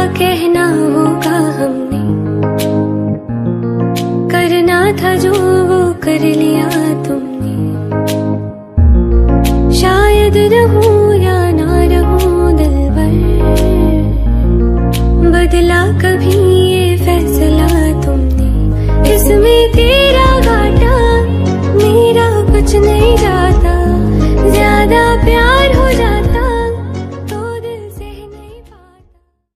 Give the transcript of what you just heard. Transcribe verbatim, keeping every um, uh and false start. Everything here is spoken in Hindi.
कहना होगा हमने, करना था जो वो कर लिया तुमने। शायद रहूं या ना रहूं दिलबर, बदला कभी